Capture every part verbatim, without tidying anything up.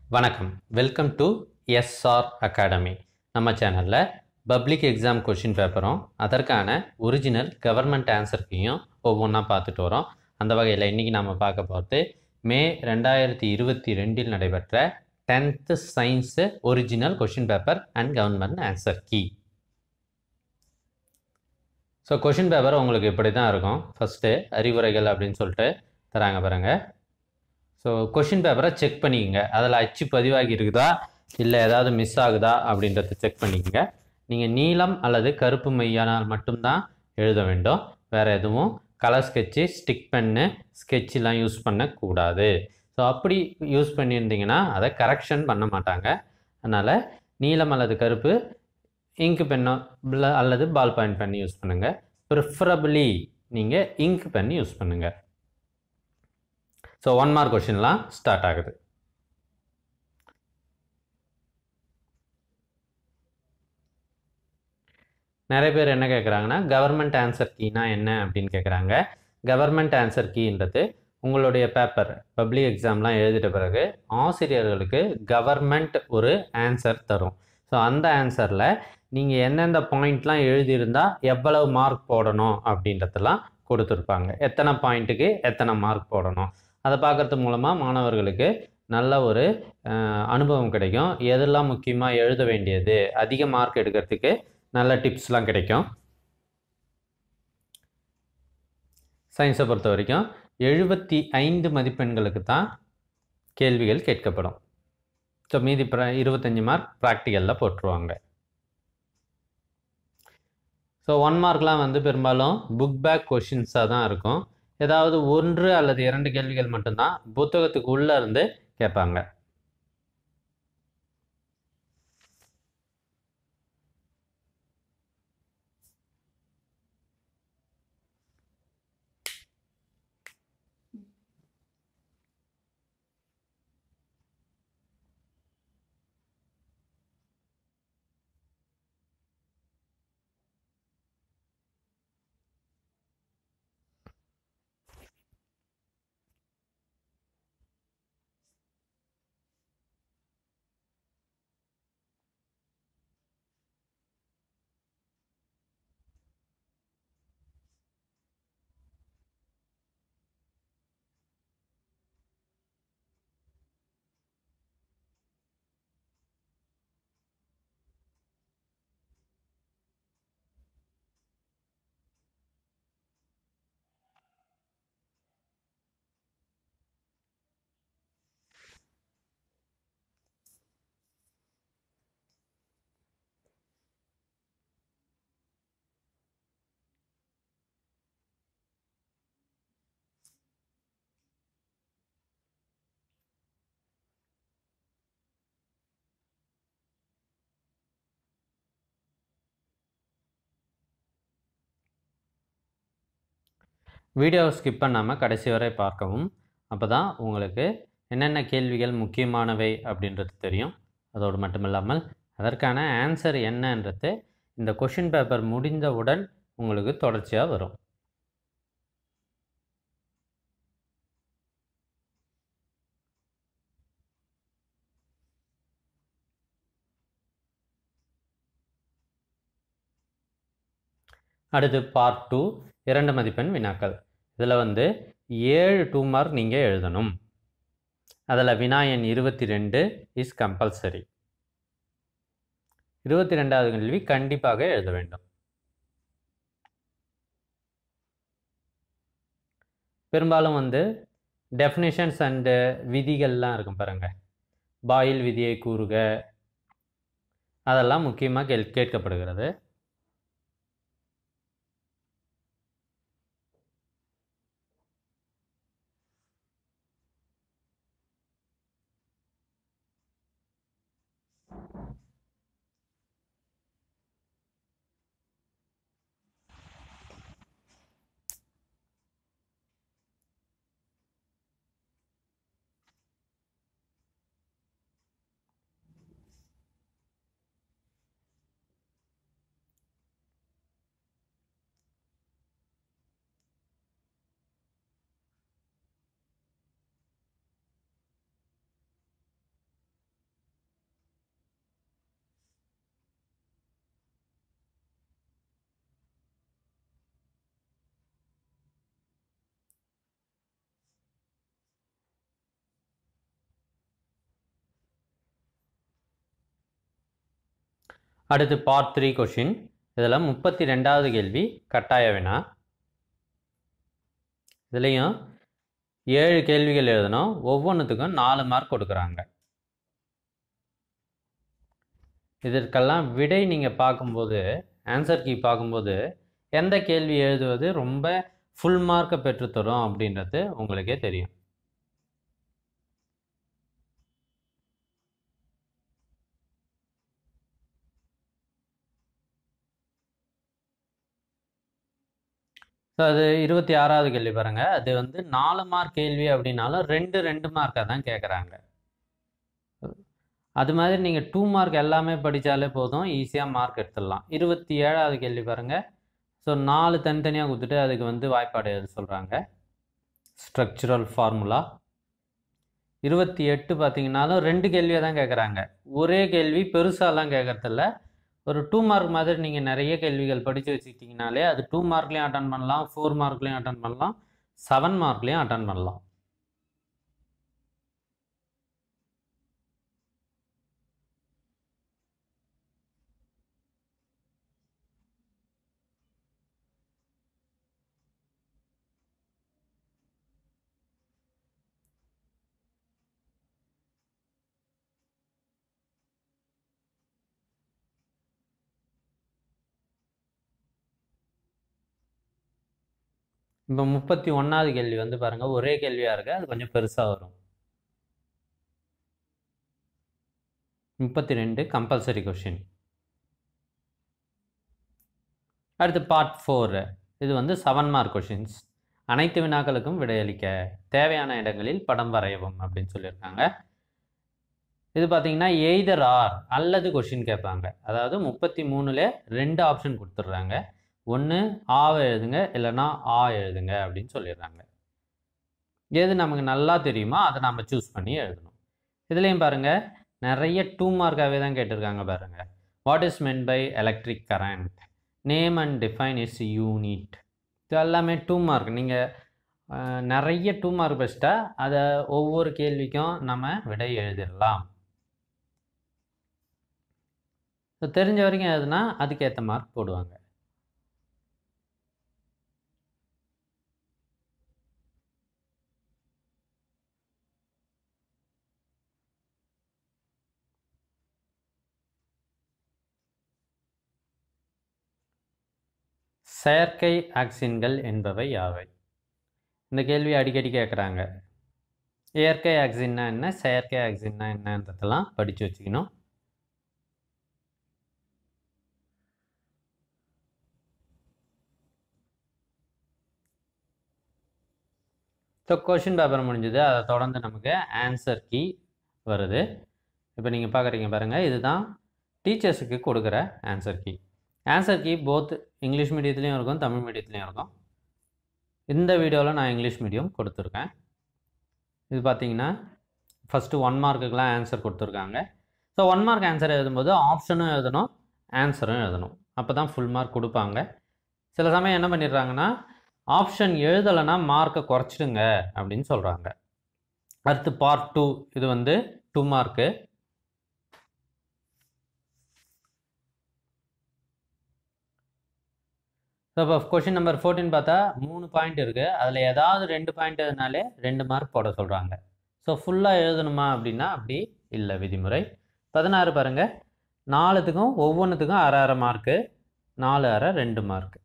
வணக்கம். Welcome to SR academy. நம்ம சேனலில் பப்ளிக் எக்ஸாம் கொஷின் பேப்பரும் அதற்கான ஒரிஜினல் கவர்மெண்ட் ஆன்சர்க்கையும் ஒவ்வொன்றா பார்த்துட்டு வரோம். அந்த வகையில் இன்றைக்கி நம்ம பார்க்க போகிறது மே ரெண்டாயிரத்தி இருபத்தி ரெண்டில் நடைபெற்ற tenth science original question paper and government answer key. So question paper உங்களுக்கு இப்படி தான் இருக்கும். ஃபஸ்ட்டு அறிவுரைகள் அப்படின்னு சொல்லிட்டு தராங்க பாருங்கள். ஸோ கொஷின் பேப்பரை செக் பண்ணிக்கங்க. அதில் அச்சு பதிவாகி இருக்குதா இல்லை ஏதாவது மிஸ் ஆகுதா அப்படின்றத செக் பண்ணிக்கங்க. நீங்கள் நீலம் அல்லது கருப்பு மையானால் மட்டும்தான் எழுத வேண்டும். வேறு எதுவும் கலர் ஸ்கெட்சு, ஸ்டிக் பென்னு, ஸ்கெட்செலாம் யூஸ் பண்ணக்கூடாது. ஸோ அப்படி யூஸ் பண்ணியிருந்தீங்கன்னா அதை கரெக்ஷன் பண்ண மாட்டாங்க. அதனால் நீலம் அல்லது கருப்பு இங்கு பென்னோ அல்லது பால் பாயிண்ட் பென் யூஸ் பண்ணுங்கள். ப்ரிஃபரபிளி நீங்கள் இங்க் பென் யூஸ் பண்ணுங்கள். ஸோ ஒன் மார்க் கொஷின்லாம் ஸ்டார்ட் ஆகுது. நிறைய பேர் என்ன கேட்குறாங்கன்னா கவர்மெண்ட் ஆன்சர் கீனா என்ன அப்படின்னு கேட்குறாங்க. கவர்மெண்ட் ஆன்சர் கீன்றது உங்களுடைய பேப்பர் பப்ளிக் எக்ஸாம்லாம் எழுதிட்ட பிறகு ஆசிரியர்களுக்கு கவர்மெண்ட் ஒரு ஆன்சர் தரும். ஸோ அந்த ஆன்சரில் நீங்கள் எந்தெந்த பாயிண்ட்லாம் எழுதியிருந்தால் எவ்வளவு மார்க் போடணும் அப்படின்றதெல்லாம் கொடுத்துருப்பாங்க. எத்தனை பாயிண்ட்டுக்கு எத்தனை மார்க் போடணும் அதை பார்க்குறது மூலமாக மாணவர்களுக்கு நல்ல ஒரு அனுபவம் கிடைக்கும். எதெல்லாம் முக்கியமாக எழுத வேண்டியது, அதிக மார்க் எடுக்கிறதுக்கு நல்ல டிப்ஸ்லாம் கிடைக்கும். சயின்ஸை பொறுத்த வரைக்கும் எழுபத்தி ஐந்து மதிப்பெண்களுக்கு தான் கேள்விகள் கேட்கப்படும். ஸோ மீதி ப்ர இருபத்தஞ்சி மார்க் ப்ராக்டிக்கலில் போட்டுருவாங்க. ஸோ ஒன் மார்க்லாம் வந்து பெரும்பாலும் புக் பேக் கொஷின்ஸாக தான் இருக்கும். ஏதாவது ஒன்று அல்லது இரண்டு கேள்விகள் மட்டும்தான் புத்தகத்துக்கு உள்ளே இருந்து கேட்பாங்க. வீடியோவை ஸ்கிப் பண்ணாமல் கடைசி வரை பார்க்கவும். அப்போ தான் உங்களுக்கு என்னென்ன கேள்விகள் முக்கியமானவை அப்படின்றது தெரியும். அதோடு மட்டும் இல்லாமல் அதற்கான ஆன்சர் என்னன்றது இந்த கொஷின் பேப்பர் முடிந்தவுடன் உங்களுக்கு தொடர்ச்சியாக வரும். அடுத்து பார்ட் டூ, இரண்டு மதிப்பெண் வினாக்கள். இதில் வந்து ஏழு டூ மார்க் நீங்கள் எழுதணும். அதில் வினா எண் இருபத்தி ரெண்டு இஸ் கம்பல்சரி. இருபத்தி ரெண்டாவது கேள்வி கண்டிப்பாக எழுத வேண்டும். பெரும்பாலும் வந்து டெஃபினிஷன்ஸ் அண்டு விதிகள்லாம் இருக்கும் பாருங்கள். பாயில் விதியை கூறுக, அதெல்லாம் முக்கியமாக கேள் கேட்கப்படுகிறது. அடுத்து பார்ட் த்ரீ கொஷின். இதில் முப்பத்தி ரெண்டாவது கேள்வி கட்டாய வினா. இதுலேயும் ஏழு கேள்விகள் எழுதணும். ஒவ்வொன்றுத்துக்கும் நாலு மார்க் கொடுக்குறாங்க. இதற்கெல்லாம் விடை நீங்கள் பார்க்கும்போது, ஆன்சர் கீ பார்க்கும்போது எந்த கேள்வி எழுதுவது ரொம்ப ஃபுல் மார்க்கை பெற்றுத்தரும் அப்படின்றது உங்களுக்கே தெரியும். ஸோ அது இருபத்தி ஆறாவது கேள்வி பாருங்கள். அது வந்து நாலு மார்க் கேள்வி அப்படின்னாலும் ரெண்டு ரெண்டு மார்க்காக தான் கேட்குறாங்க. அது மாதிரி நீங்கள் டூ மார்க் எல்லாமே படித்தாலே போதும், ஈஸியாக மார்க் எடுத்துடலாம். இருபத்தி ஏழாவது கேள்வி பாருங்கள். ஸோ நாலு தனித்தனியாக கொடுத்துட்டு அதுக்கு வந்து வாய்ப்பாடு எழுத சொல்கிறாங்க, ஸ்ட்ரக்சுரல் ஃபார்முலா. இருபத்தி எட்டு பார்த்தீங்கன்னாலும் ரெண்டு கேள்வியாக தான் கேட்குறாங்க. ஒரே கேள்வி பெருசாலாம் கேட்குறதில்ல. ஒரு டூ மார்க் மாதிரி நீங்கள் நிறைய கேள்விகள் படித்து வச்சுக்கிட்டிங்கனாலே அது டூ மார்க்லேயும் அட்டன் பண்ணலாம், ஃபோர் மார்க்லேயும் அட்டன் பண்ணலாம், செவன் மார்க்லேயும் அட்டன் பண்ணலாம். இப்போ முப்பத்தி ஒன்றாவது கேள்வி வந்து பாருங்கள், ஒரே கேள்வியாக இருக்குது, அது கொஞ்சம் பெருசாக வரும். முப்பத்தி ரெண்டு கம்பல்சரி கொஷின். அடுத்து பார்ட் ஃபோர். இது வந்து செவன் மார்க் கொஷின்ஸ். அனைத்து வினாக்களுக்கும் விடையளிக்க தேவையான இடங்களில் படம் வரையவும் அப்படின்னு சொல்லியிருக்காங்க. இது பார்த்தீங்கன்னா எய்தர் ஆர் அல்லது கொஷின் கேட்பாங்க. அதாவது முப்பத்தி மூணுல ரெண்டு ஆப்ஷன் கொடுத்துட்றாங்க. ஒன்று ஆவை எழுதுங்க, இல்லைன்னா ஆ எழுதுங்க அப்படின்னு சொல்லிடுறாங்க. எது நமக்கு நல்லா தெரியுமோ அதை நம்ம சூஸ் பண்ணி எழுதணும். இதுலேயும் பாருங்கள், நிறைய டூ மார்க்காகவே தான் கேட்டிருக்காங்க பாருங்கள். What is meant by electric current, name and define is unit. இது எல்லாமே டூ மார்க். நீங்கள் நிறைய டூ மார்க் வச்சுட்டா அதை ஒவ்வொரு கேள்விக்கும் நம்ம விடை எழுதிடலாம். ஸோ தெரிஞ்ச வரைக்கும் எதுனா அதுக்கேற்ற மார்க் போடுவாங்க. செயற்கை ஆக்சின்கள் என்பவை யாவை? இந்த கேள்வி அடிக்கடி கேட்குறாங்க. இயற்கை ஆக்சின்னா என்ன, செயற்கை ஆக்சின்னா என்னன்றதெல்லாம் படித்து வச்சுக்கணும். ஸோ கொஷின் பேப்பர் முடிஞ்சது, அதை தொடர்ந்து நமக்கு ஆன்சர் கீ வருது. இப்போ நீங்கள் பார்க்குறீங்க பாருங்கள், இதுதான் டீச்சர்ஸுக்கு கொடுக்குற answer key. Answer key both English மீடியத்துலேயும் இருக்கும், தமிழ் மீடியத்துலேயும் இருக்கும். இந்த வீடியோவில் நான் இங்கிலீஷ் மீடியம் கொடுத்துருக்கேன். இது பார்த்தீங்கன்னா ஃபஸ்ட்டு ஒன் மார்க்குக்கெலாம் ஆன்சர் கொடுத்துருக்காங்க. ஸோ ஒன் மார்க் ஆன்சர் எழுதும்போது ஆப்ஷனும் எழுதணும், ஆன்சரும் எழுதணும். அப்போ தான் ஃபுல் மார்க் கொடுப்பாங்க. சில சமயம் என்ன பண்ணிடுறாங்கன்னா, ஆப்ஷன் எழுதலைன்னா மார்க்கை குறைச்சிடுங்க அப்படின்னு சொல்கிறாங்க. அடுத்து பார்ட் டூ. இது வந்து டூ மார்க்கு. ஸோ இப்போ கொஷின் நம்பர் ஃபோர்டீன் பார்த்தா மூணு பாயிண்ட் இருக்குது. அதில் ஏதாவது ரெண்டு பாயிண்ட் எழுதினாலே ரெண்டு மார்க் போட சொல்கிறாங்க. ஸோ ஃபுல்லாக எழுதணுமா அப்படின்னா அப்படி இல்லை விதிமுறை. பதினாறு பாருங்கள், நாலுத்துக்கும் ஒவ்வொன்றுத்துக்கும் அரை அரை மார்க்கு, நாலு அரை ரெண்டு மார்க்கு.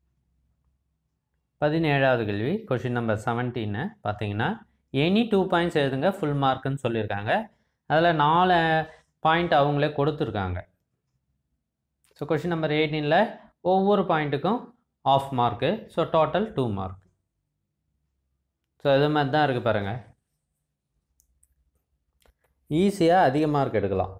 பதினேழாவது கேள்வி கொஷின் நம்பர் செவன்டீன்னு பார்த்தீங்கன்னா எனி டூ பாயிண்ட்ஸ் எழுதுங்க ஃபுல் மார்க்குன்னு சொல்லியிருக்காங்க. அதில் நாலு பாயிண்ட் அவங்களே கொடுத்துருக்காங்க. ஸோ கொஷின் நம்பர் எயிட்டீனில் ஒவ்வொரு பாயிண்ட்டுக்கும் half mark. So total two mark. So இது மாதிரி தான் இருக்குது பாருங்கள். ஈஸியாக அதிக மார்க் எடுக்கலாம்.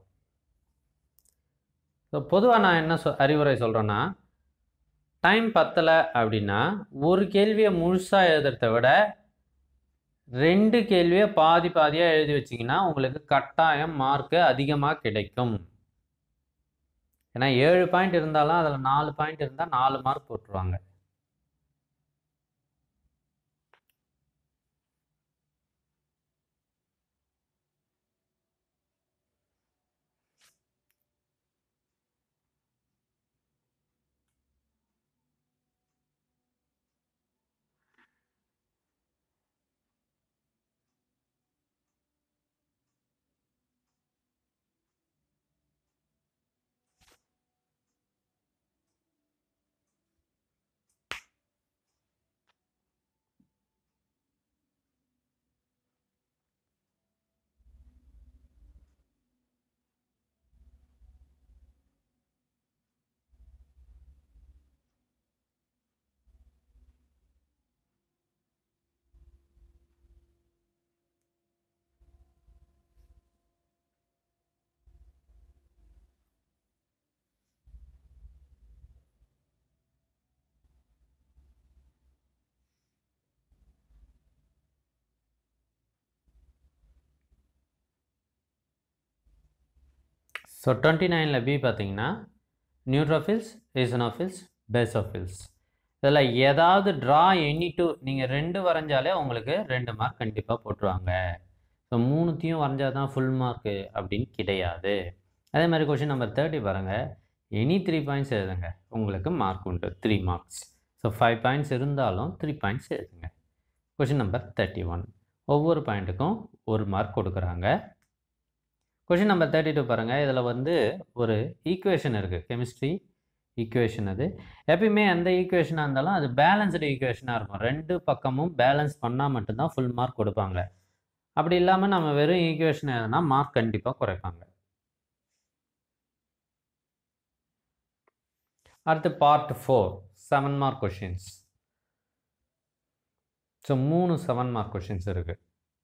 ஸோ பொதுவாக நான் என்ன சொ அறிவுரை சொல்கிறேன்னா, டைம் பத்தலை அப்படின்னா ஒரு கேள்வியை முழுசாக எழுதுறத விட ரெண்டு கேள்வியை பாதி பாதியாக எழுதி வச்சிங்கன்னா உங்களுக்கு கட்டாயம் மார்க்கு அதிகமாக கிடைக்கும். ஏன்னா ஏழு பாயிண்ட் இருந்தாலும் அதில் நாலு பாயிண்ட் இருந்தால் நாலு மார்க் போட்டுருவாங்க. ஸோ டுவெண்ட்டி நைனில் பி பார்த்தீங்கன்னா நியூட்ரோஃபில்ஸ், ஈசனோஃபில்ஸ், பேசோஃபில்ஸ். இதில் ஏதாவது ட்ரா எனி டூ நீங்கள் ரெண்டு வரைஞ்சாலே உங்களுக்கு ரெண்டு மார்க் கண்டிப்பாக போட்டுருவாங்க. ஸோ மூணுத்தையும் வரைஞ்சால் தான் ஃபுல் மார்க்கு அப்படின்னு கிடையாது. அதே மாதிரி கொஷின் நம்பர் தேர்ட்டி பாருங்கள், எனி த்ரீ பாயிண்ட்ஸ் எழுதுங்க, உங்களுக்கு மார்க் உண்டு, three marks. So five points இருந்தாலும் த்ரீ பாயிண்ட்ஸ் எழுதுங்க. கொஷின் நம்பர் தேர்ட்டி ஒன், ஒவ்வொரு பாயிண்ட்டுக்கும் ஒரு மார்க் கொடுக்குறாங்க. கொஷின் நம்பர் தேர்ட்டி டூ பாருங்கள், இதில் வந்து ஒரு ஈக்குவேஷன் இருக்குது, கெமிஸ்ட்ரி ஈக்குவேஷன். அது எப்பயுமே எந்த ஈக்குவேஷனாக இருந்தாலும் அது பேலன்ஸ்டு ஈக்குவேஷனாக இருக்கும். ரெண்டு பக்கமும் பேலன்ஸ் பண்ணால் மட்டும்தான் ஃபுல் மார்க் கொடுப்பாங்க. அப்படி இல்லாமல் நம்ம வெறும் ஈக்குவேஷன் எதுனா மார்க் கண்டிப்பாக குறைப்பாங்க. அடுத்து part four, seven mark questions. So மூணு செவன் மார்க் கொஷின்ஸ் இருக்குது.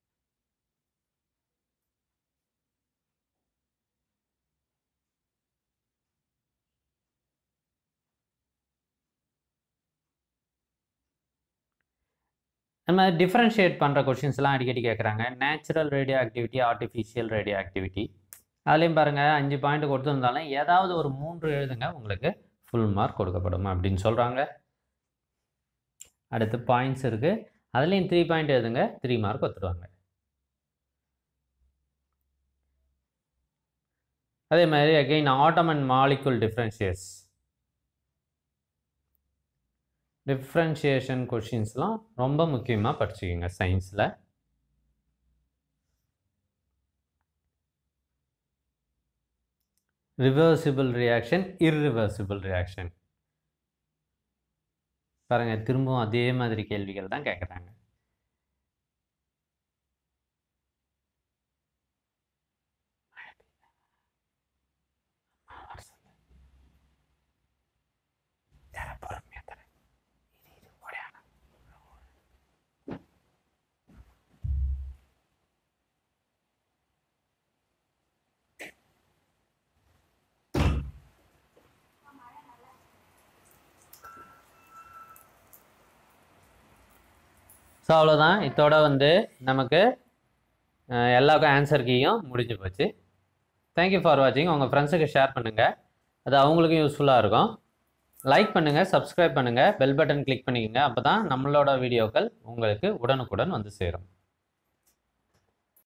நம்ம டிஃப்ரென்ஷியேட் பண்ணுற கொஷின்ஸ்லாம் அடிக்கடி கேட்குறாங்க. Natural radioactivity, artificial radioactivity. அதுலேயும் பாருங்கள், அஞ்சு பாயிண்ட் கொடுத்துருந்தாலும் ஏதாவது ஒரு மூன்று எழுதுங்க, உங்களுக்கு ஃபுல் மார்க் கொடுக்கப்படும் அப்படின்னு சொல்கிறாங்க. அடுத்து பாயிண்ட்ஸ் இருக்குது, அதுலேயும் த்ரீ பாயிண்ட் எழுதுங்க, த்ரீ மார்க் கொடுத்துருவாங்க. அதே மாதிரி again atom and molecule differentiate differentiation கொஷின்ஸ்லாம் ரொம்ப முக்கியமாக படிச்சுக்கிங்க சயின்ஸில். ரிவர்சிபிள் ரியாக்ஷன், இர்ரிவர்சிபிள் ரியாக்ஷன் பாருங்கள், திரும்பவும் அதே மாதிரி கேள்விகள் தான் கேட்குறாங்க. ஸோ அவ்வளோதான், இதோட வந்து நமக்கு எல்லாருக்கும் ஆன்சர் கீயும் முடிஞ்சு போச்சு. தேங்க்யூ ஃபார் வாட்சிங். உங்கள் ஃப்ரெண்ட்ஸுக்கு ஷேர் பண்ணுங்கள், அது அவங்களுக்கும் யூஸ்ஃபுல்லாக இருக்கும். லைக் பண்ணுங்கள், சப்ஸ்கிரைப் பண்ணுங்கள், பெல் பட்டன் கிளிக் பண்ணிக்கோங்க. அப்போ தான் நம்மளோட வீடியோக்கள் உங்களுக்கு உடனுக்குடன் வந்து சேரும்.